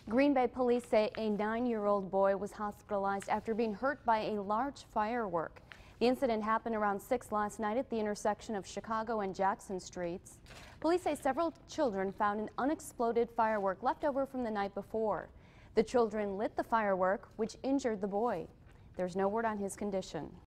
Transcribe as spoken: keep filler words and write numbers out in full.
Green Bay police say a nine-year-old boy was hospitalized after being hurt by a large firework. The incident happened around six last night at the intersection of Chicago and Jackson Streets. Police say several children found an unexploded firework left over from the night before. The children lit the firework, which injured the boy. There's no word on his condition.